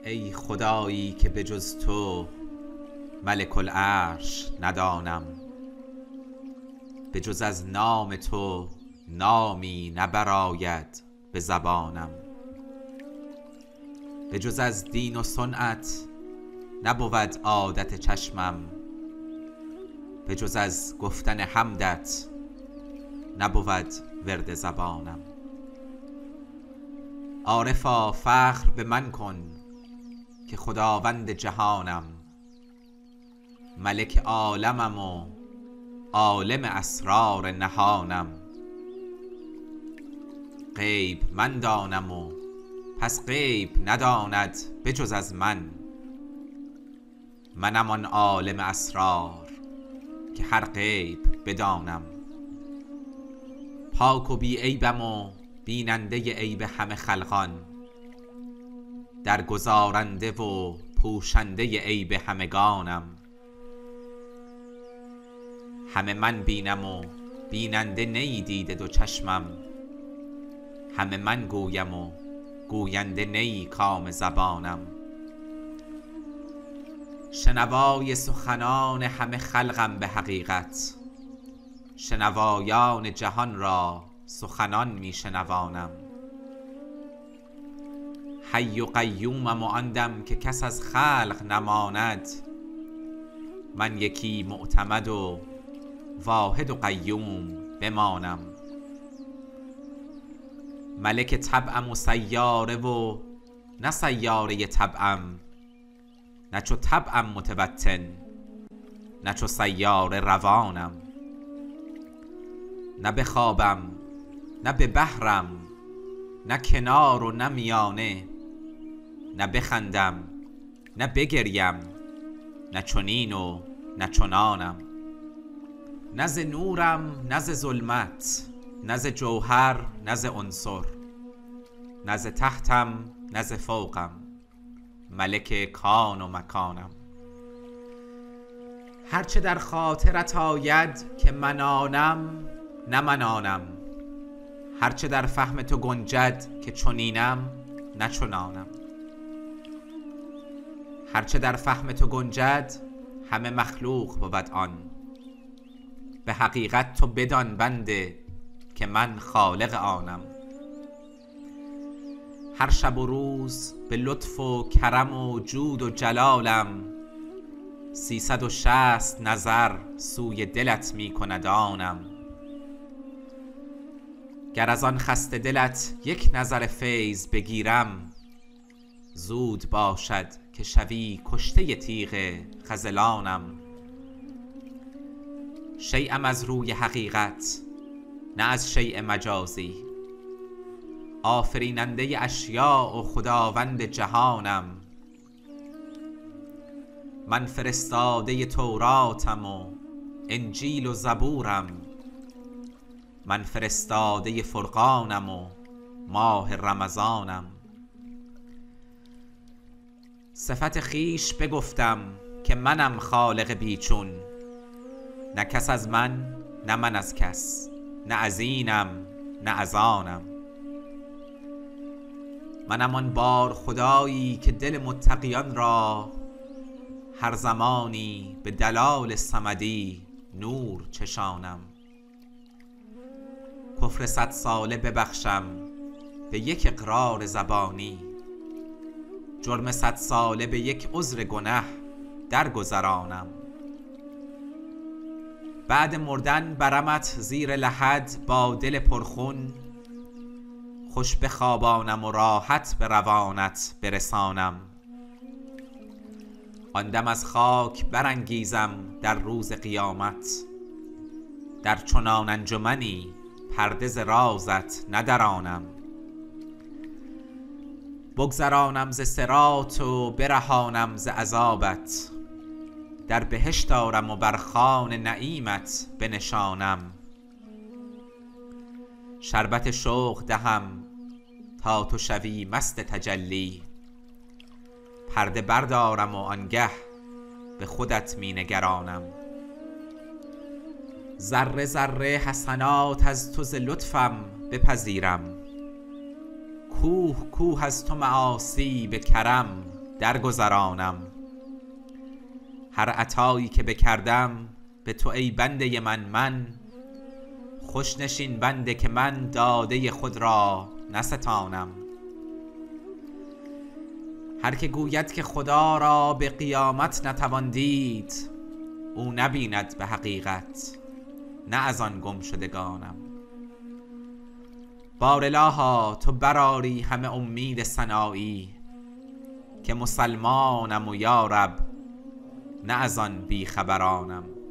ای خدایی که به جز تو ملک العرش ندانم، به جز از نام تو نامی نبراید به زبانم، به جز از دین و صنعت نبود عادت چشمم، به جز از گفتن حمدت نبود ورد زبانم. عارفا فخر به من کن که خداوند جهانم، ملک عالمم و عالم اسرار نهانم. غیب من دانم و پس غیب نداند به جز از منم آن عالم اسرار که هر غیب بدانم. پاک و بی عیبم و بیننده عیب همه خلقان، در گذارنده و پوشنده عیب همگانم. همه من بینم و بیننده نی دیده دو چشمم، همه من گویم و گوینده نی کام زبانم. شنوای سخنان همه خلقم به حقیقت، شنوایان جهان را سخنان می شنوانم. حی و قیومم و آن دم که کس از خلق نماند، من یکی معتمد و واحد و قیوم بمانم. ملک طبعم و سیاره و نه سیاره طبعم، نه چو طبعم متوطن نه چو سیاره روانم. نه به خوابم نه به بحرم، نه کنار و نه میانه، نه بخندم نه بگریم، نه چنین و نه چنانم. نه ز نورم نه ز ظلمت، نه ز جوهر نه ز عنصر، نه ز تحتم نه ز فوقم، ملک کان و مکانم. هرچه در خاطرت آید که من آنم نه من آنم، هرچه در فهم تو گنجد که چنینم نه چنانم. هرچه در فهم تو گنجد همه مخلوق بود آن، به حقیقت تو بدان بنده که من خالق آنم. هر شب و روز به لطف و کرم و جود و جلالم، 360 نظر سوی دلت می کند آنم. گر از آن خسته دلت یک نظر فیض بگیرم، زود باشد که شوی کشته تیغ خذلانم. شیءم از روی حقیقت نه از شیء مجازی، آفریننده اشیاء و خداوند جهانم. من فرستاده توراتم و انجیل و زبورم، من فرستاده فرقانم و ماه رمضانم. صفت خویش بگفتم که منم خالق بیچون، نه کس از من نه من از کس، نه از اینم نه از آنم. منم آن بار خدایی که دل متقیان را هر زمانی به دلال صمدی نور چشانم. کفر 100 ساله ببخشم به یک اقرار زبانی، جرم 100 ساله به یک عذر گنه درگذرانم. بعد مردن برمت زیر لحد با دل پرخون، خوش بخوابانم و راحت به روانت برسانم. آن دم از خاک برانگیزم در روز قیامت، در چنان انجمنی پرده ز رازت ندرانم. بگذرانم ز صراط و برهانم ز عذابت، در بهشت آرم و بر خوان نعیمت بنشانم. شربت شوق دهم تا تو شوی مست تجلی، پرده بردارم و آنگه به خودت می نگرانم. ذره ذره حسنات از تو ز لطفم بپذیرم، کوه کوه از تو معاصی به کرم درگذرانم. هر عطایی که بکردم به تو ای بنده من خوش نشین بنده که من داده خود را نستانم. هر که گوید که خدا را به قیامت نتوان دید، او نبیند به حقیقت نه از آن گم شدگانم. بارالها تو برآری همه امید سنایی، که مسلمانم و یارب نه از آن بیخبرانم.